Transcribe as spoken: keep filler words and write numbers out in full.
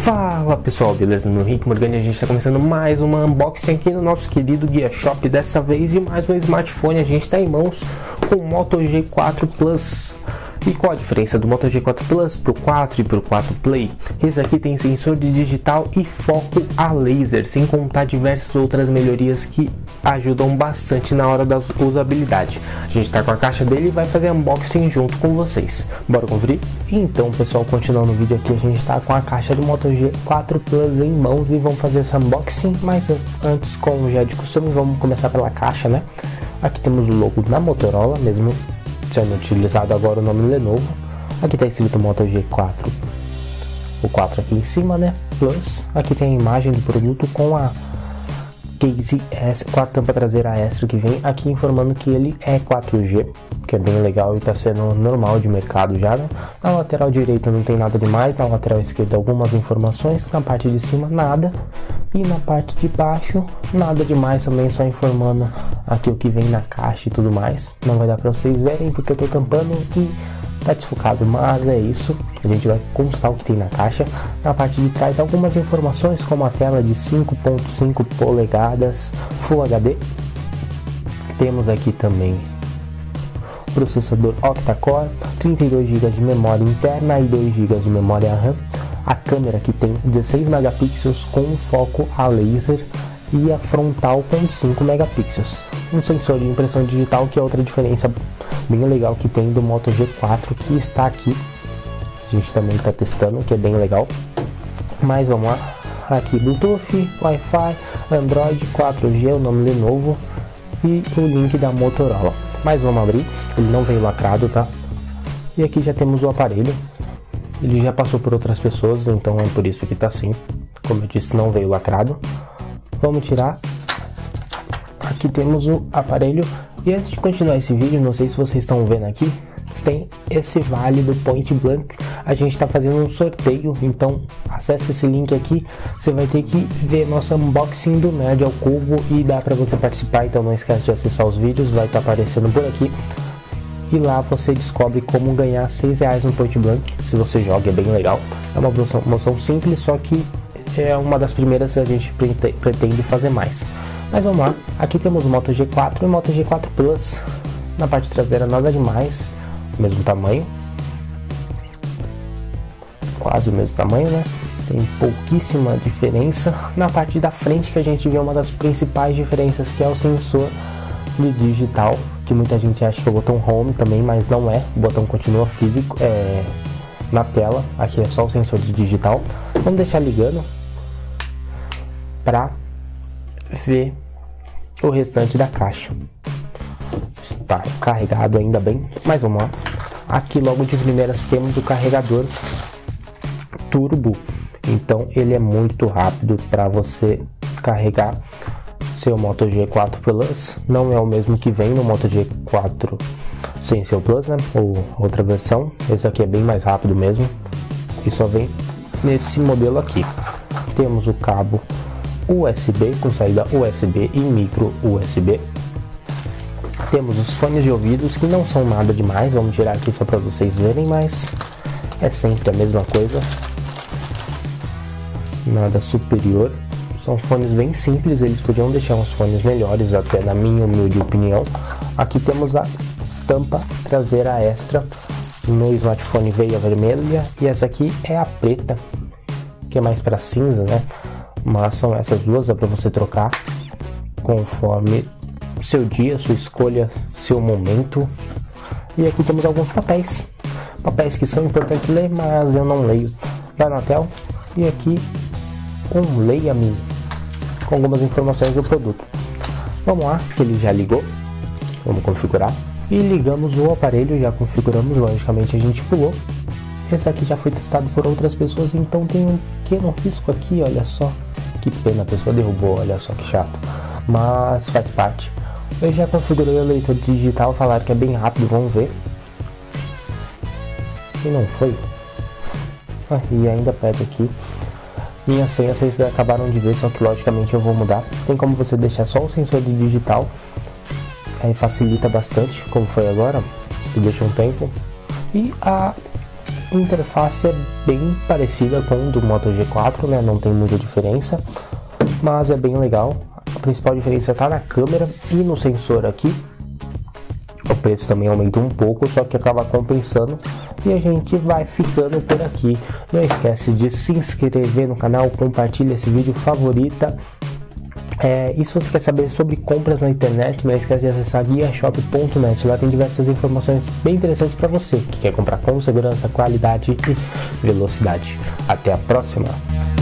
Fala pessoal, beleza? Meu Rick Morgani, a gente está começando mais uma unboxing aqui no nosso querido Guia Shop, dessa vez de mais um smartphone. A gente está em mãos com o Moto G quatro Plus. E qual a diferença do Moto G quatro Plus para o quatro e para o quatro Play? Esse aqui tem sensor de digital e foco a laser, sem contar diversas outras melhorias que ajudam bastante na hora da usabilidade. A gente está com a caixa dele e vai fazer unboxing junto com vocês. Bora conferir? Então pessoal, continuando o vídeo aqui, a gente está com a caixa do Moto G quatro Plus em mãos e vamos fazer essa unboxing. Mas antes, como já é de costume, vamos começar pela caixa, né? Aqui temos o logo da Motorola, mesmo sendo utilizado agora o nome Lenovo. Aqui está escrito Moto G quatro, o quatro aqui em cima, né? Plus. Aqui tem a imagem do produto com a case S, com a tampa traseira extra que vem aqui informando que ele é quatro G, que é bem legal e está sendo normal de mercado já, né? Na lateral direita não tem nada demais, na lateral esquerda algumas informações, na parte de cima nada e na parte de baixo nada demais também, só informando aqui o que vem na caixa e tudo mais. Não vai dar para vocês verem porque eu tô tampando e tá desfocado, mas é isso. A gente vai constar o que tem na caixa. Na parte de trás algumas informações, como a tela de cinco ponto cinco polegadas Full H D. Temos aqui também processador octa-core, trinta e dois gigas de memória interna e dois gigas de memória RAM. A câmera que tem dezesseis megapixels com foco a laser e a frontal com cinco megapixels. Um sensor de impressão digital, que é outra diferença bem legal que tem do Moto G quatro, que está aqui. A gente também está testando, que é bem legal. Mas vamos lá. Aqui Bluetooth, Wi-Fi, Android, quatro G, o nome Lenovo e o link da Motorola. Mas vamos abrir, ele não veio lacrado, tá? E aqui já temos o aparelho. Ele já passou por outras pessoas, então é por isso que tá assim. Como eu disse, não veio lacrado. Vamos tirar. Aqui temos o aparelho. E antes de continuar esse vídeo, não sei se vocês estão vendo aqui, tem esse vale do Point Blank. A gente está fazendo um sorteio, então acesse esse link aqui. Você vai ter que ver nosso unboxing do Nerd ao Cubo e dá para você participar. Então não esquece de acessar os vídeos, vai estar aparecendo por aqui. E lá você descobre como ganhar seis reais no Point Blank. Se você joga, é bem legal. É uma moção, moção simples, só que é uma das primeiras que a gente pretende fazer mais. Mas vamos lá. Aqui temos o Moto G quatro e o Moto G quatro Plus. Na parte traseira nada demais, mesmo tamanho. Quase o mesmo tamanho, né? Tem pouquíssima diferença. Na parte da frente que a gente vê uma das principais diferenças, que é o sensor de digital, que muita gente acha que é o botão Home também, mas não é. O botão continua físico, é, na tela. Aqui é só o sensor de digital. Vamos deixar ligando para ver o restante da caixa. Está carregado ainda bem, mas vamos lá. Aqui logo de primeras temos o carregador turbo, então ele é muito rápido para você carregar seu Moto G quatro Plus. Não é o mesmo que vem no Moto G quatro sem seu Plus, né? Ou outra versão. Esse aqui é bem mais rápido mesmo e só vem nesse modelo aqui. Temos o cabo U S B com saída U S B e micro U S B. Temos os fones de ouvidos, que não são nada demais. Vamos tirar aqui só para vocês verem, mas é sempre a mesma coisa, nada superior. São fones bem simples, eles podiam deixar uns fones melhores, até na minha humilde opinião. Aqui temos a tampa traseira extra. No smartphone veio a vermelha e essa aqui é a preta, que é mais para cinza, né? Mas são essas duas, é para você trocar conforme seu dia, sua escolha, seu momento. E aqui temos alguns papéis, papéis que são importantes ler, mas eu não leio, da Anatel. E aqui um leia-me com algumas informações do produto. Vamos lá, que ele já ligou. Vamos configurar. E ligamos o aparelho, já configuramos, logicamente a gente pulou. Esse aqui já foi testado por outras pessoas, então tem um pequeno risco aqui, olha só. Que pena, a pessoa derrubou, olha só que chato. Mas faz parte. Eu já configurei o leitor digital, falaram que é bem rápido, vamos ver. E não foi. Ah, e ainda pede aqui minha senha, vocês acabaram de ver, só que logicamente eu vou mudar. Tem como você deixar só o sensor de digital, aí facilita bastante, como foi agora. Se deixa um tempo. E a interface é bem parecida com o do Moto G quatro, né? Não tem muita diferença, mas é bem legal. A principal diferença está na câmera e no sensor aqui. O preço também aumenta um pouco, só que acaba compensando. E a gente vai ficando por aqui. Não esquece de se inscrever no canal, compartilha esse vídeo, favorita. É, e se você quer saber sobre compras na internet, não esquece de acessar guia shop ponto net. Lá tem diversas informações bem interessantes para você que quer comprar com segurança, qualidade e velocidade. Até a próxima!